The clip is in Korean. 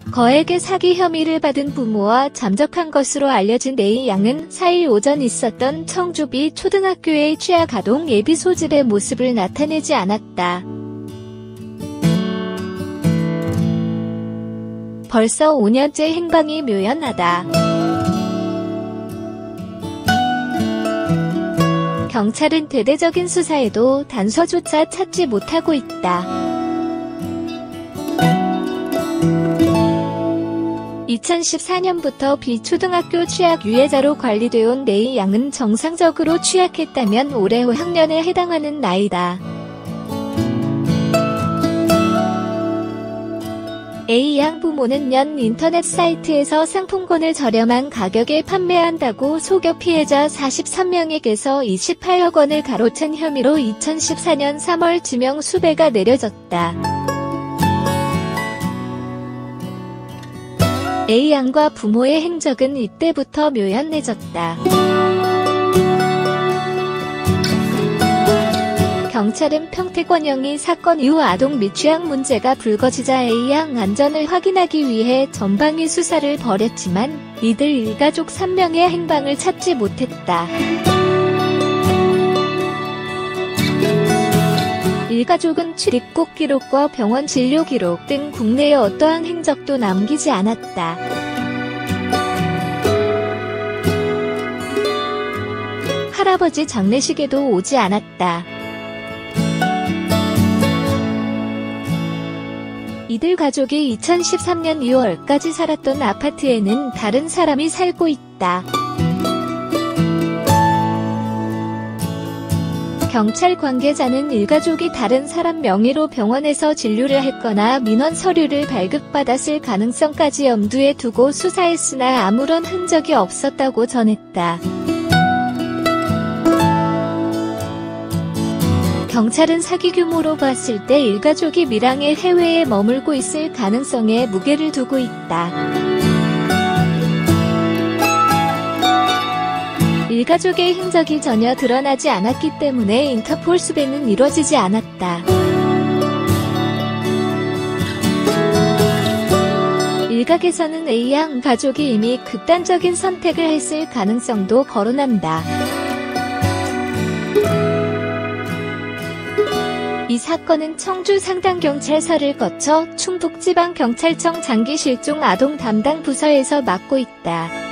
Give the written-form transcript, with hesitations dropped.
거액의 사기 혐의를 받은 부모와 잠적한 것으로 알려진 A 양은 4일 오전 있었던 청주 B 초등학교의 취약 아동 예비 소집의 모습을 나타내지 않았다. 벌써 5년째 행방이 묘연하다. 경찰은 대대적인 수사에도 단서조차 찾지 못하고 있다. 2014년부터 B초등학교 취약 유해자로 관리되어온 A 양은 정상적으로 취약했다면 올해 5학년에 해당하는 나이다. A 양 부모는 연 인터넷 사이트에서 상품권을 저렴한 가격에 판매한다고 속여 피해자 43명에게서 28억 원을 가로챈 혐의로 2014년 3월 지명 수배가 내려졌다. A 양과 부모의 행적은 이때부터 묘연해졌다. 경찰은 평택원영이 사건 이후 아동 미취학 문제가 불거지자 A 양 안전을 확인하기 위해 전방위 수사를 벌였지만 이들 일가족 3명의 행방을 찾지 못했다. 일가족은 출입국 기록과 병원 진료 기록 등 국내의 어떠한 행적도 남기지 않았다. 할아버지 장례식에도 오지 않았다. 이들 가족이 2013년 2월까지 살았던 아파트에는 다른 사람이 살고 있다. 경찰 관계자는 일가족이 다른 사람 명의로 병원에서 진료를 했거나 민원 서류를 발급받았을 가능성까지 염두에 두고 수사했으나 아무런 흔적이 없었다고 전했다. 경찰은 사기 규모로 봤을 때 일가족이 밀항의 해외에 머물고 있을 가능성에 무게를 두고 있다. 일가족의 행적이 전혀 드러나지 않았기 때문에 인터폴 수배는 이뤄지지 않았다. 일각에서는 A 양 가족이 이미 극단적인 선택을 했을 가능성도 거론한다. 이 사건은 청주 상당경찰서를 거쳐 충북지방경찰청 장기실종 아동 담당 부서에서 맡고 있다.